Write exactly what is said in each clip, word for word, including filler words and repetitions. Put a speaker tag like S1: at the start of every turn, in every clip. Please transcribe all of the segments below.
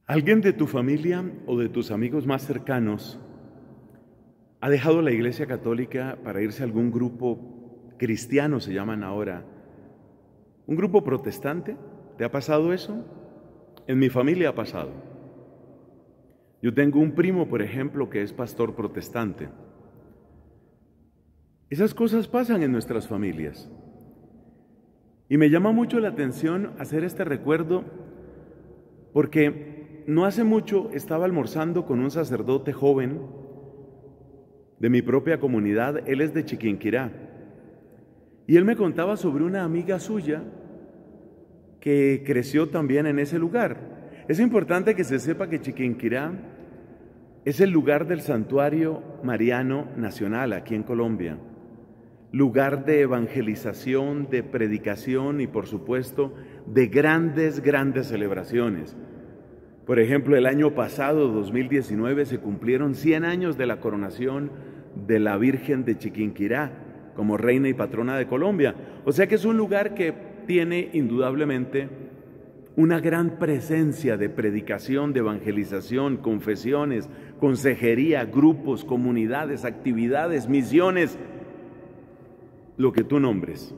S1: ¿Alguien de tu familia o de tus amigos más cercanos ha dejado la Iglesia Católica para irse a algún grupo cristiano, se llaman ahora? ¿Un grupo protestante? ¿Te ha pasado eso? En mi familia ha pasado. Yo tengo un primo, por ejemplo, que es pastor protestante. Esas cosas pasan en nuestras familias. Y me llama mucho la atención hacer este recuerdo porque no hace mucho estaba almorzando con un sacerdote joven de mi propia comunidad. Él es de Chiquinquirá. Y él me contaba sobre una amiga suya que creció también en ese lugar. Es importante que se sepa que Chiquinquirá es el lugar del Santuario Mariano Nacional aquí en Colombia. Lugar de evangelización, de predicación y por supuesto de grandes, grandes celebraciones. Por ejemplo, el año pasado, dos mil diecinueve, se cumplieron cien años de la coronación de la Virgen de Chiquinquirá como reina y patrona de Colombia. O sea que es un lugar que tiene indudablemente una gran presencia de predicación, de evangelización, confesiones, consejería, grupos, comunidades, actividades, misiones, lo que tú nombres.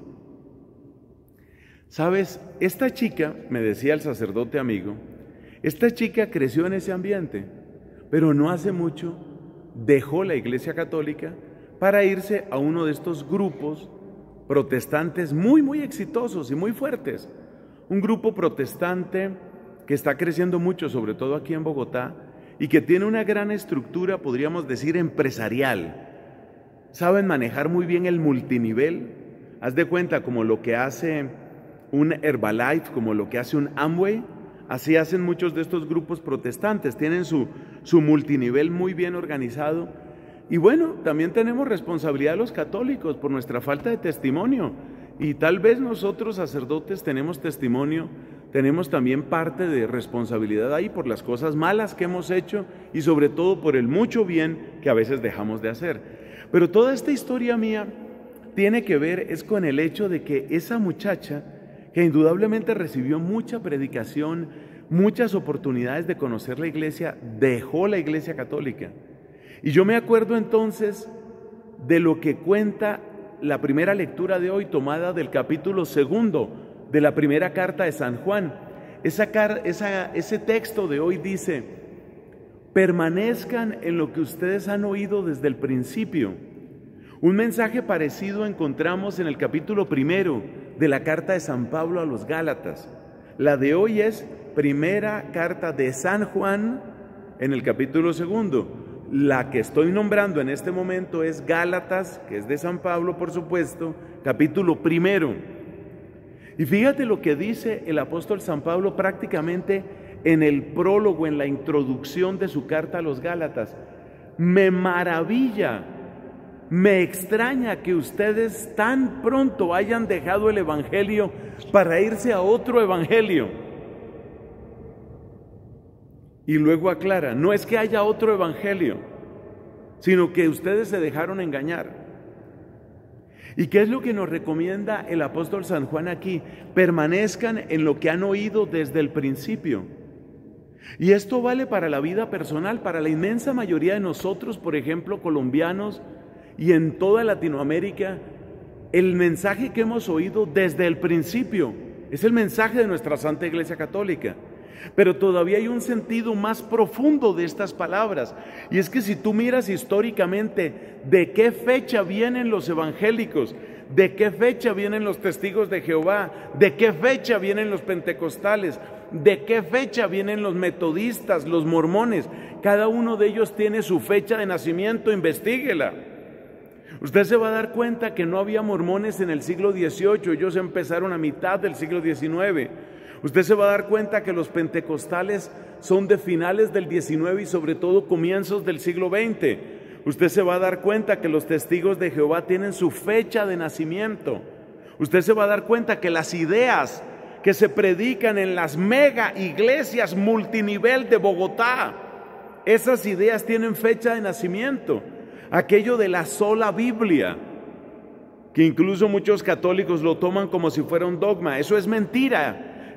S1: ¿Sabes? Esta chica, me decía el sacerdote amigo, esta chica creció en ese ambiente, pero no hace mucho dejó la Iglesia Católica para irse a uno de estos grupos protestantes muy, muy exitosos y muy fuertes. Un grupo protestante que está creciendo mucho, sobre todo aquí en Bogotá, y que tiene una gran estructura, podríamos decir, empresarial. Saben manejar muy bien el multinivel. Haz de cuenta como lo que hace un Herbalife, como lo que hace un Amway. Así hacen muchos de estos grupos protestantes, tienen su, su multinivel muy bien organizado. Y bueno, también tenemos responsabilidad los católicos por nuestra falta de testimonio. Y tal vez nosotros sacerdotes tenemos testimonio, tenemos también parte de responsabilidad ahí por las cosas malas que hemos hecho y sobre todo por el mucho bien que a veces dejamos de hacer. Pero toda esta historia mía tiene que ver es con el hecho de que esa muchacha, que indudablemente recibió mucha predicación, muchas oportunidades de conocer la iglesia, dejó la Iglesia Católica. Y yo me acuerdo entonces de lo que cuenta la primera lectura de hoy, tomada del capítulo segundo de la primera carta de San Juan. Esa, car esa, ese texto de hoy dice: permanezcan en lo que ustedes han oído desde el principio. Un mensaje parecido encontramos en el capítulo primero de la carta de San Pablo a los Gálatas. La de hoy es primera carta de San Juan en el capítulo segundo. La que estoy nombrando en este momento es Gálatas, que es de San Pablo, por supuesto, capítulo primero. Y fíjate lo que dice el apóstol San Pablo prácticamente en el prólogo, en la introducción de su carta a los Gálatas. Me maravilla, me extraña que ustedes tan pronto hayan dejado el evangelio para irse a otro evangelio. Y luego aclara, no es que haya otro evangelio, sino que ustedes se dejaron engañar. ¿Y qué es lo que nos recomienda el apóstol San Juan aquí? Permanezcan en lo que han oído desde el principio. Y esto vale para la vida personal, para la inmensa mayoría de nosotros, por ejemplo, colombianos y en toda Latinoamérica. El mensaje que hemos oído desde el principio es el mensaje de nuestra Santa Iglesia Católica. Pero todavía hay un sentido más profundo de estas palabras, y es que si tú miras históricamente de qué fecha vienen los evangélicos, de qué fecha vienen los testigos de Jehová, de qué fecha vienen los pentecostales, de qué fecha vienen los metodistas, los mormones, cada uno de ellos tiene su fecha de nacimiento, investíguela. Usted se va a dar cuenta que no había mormones en el siglo dieciocho, ellos empezaron a mitad del siglo diecinueve. Usted se va a dar cuenta que los pentecostales son de finales del diecinueve y sobre todo comienzos del siglo veinte. Usted se va a dar cuenta que los testigos de Jehová tienen su fecha de nacimiento. Usted se va a dar cuenta que las ideas que se predican en las mega iglesias multinivel de Bogotá, esas ideas tienen fecha de nacimiento. Aquello de la sola Biblia, que incluso muchos católicos lo toman como si fuera un dogma, eso es mentira.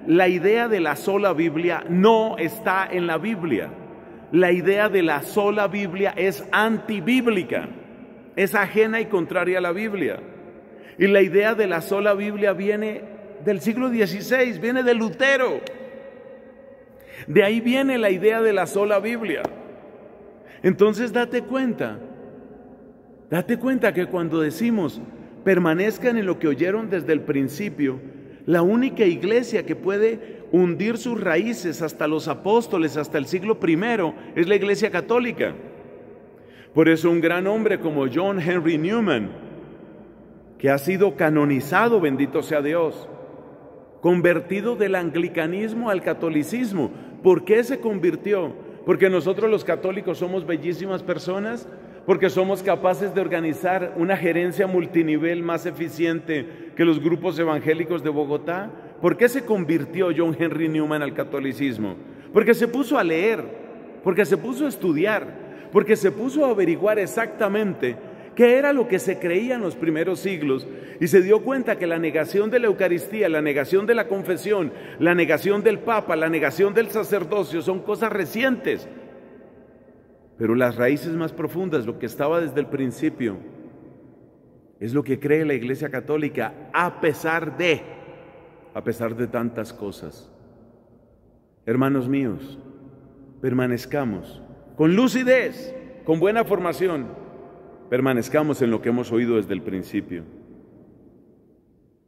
S1: la idea de la sola Biblia no está en la Biblia. La idea de la sola Biblia es antibíblica, es ajena y contraria a la Biblia. Y la idea de la sola Biblia viene del siglo dieciséis, viene de Lutero. De ahí viene la idea de la sola Biblia. Entonces date cuenta, date cuenta que cuando decimos permanezcan en lo que oyeron desde el principio, la única iglesia que puede hundir sus raíces hasta los apóstoles, hasta el siglo primero, es la Iglesia Católica. Por eso un gran hombre como John Henry Newman, que ha sido canonizado, bendito sea Dios, convertido del anglicanismo al catolicismo. ¿Por qué se convirtió? Porque nosotros los católicos somos bellísimas personas, porque somos capaces de organizar una gerencia multinivel más eficiente que los grupos evangélicos de Bogotá. ¿Por qué se convirtió John Henry Newman al catolicismo? Porque se puso a leer, porque se puso a estudiar, porque se puso a averiguar exactamente qué era lo que se creía en los primeros siglos y se dio cuenta que la negación de la Eucaristía, la negación de la confesión, la negación del Papa, la negación del sacerdocio son cosas recientes. Pero las raíces más profundas, lo que estaba desde el principio, es lo que cree la Iglesia Católica a pesar de, a pesar de tantas cosas. Hermanos míos, permanezcamos con lucidez, con buena formación, permanezcamos en lo que hemos oído desde el principio.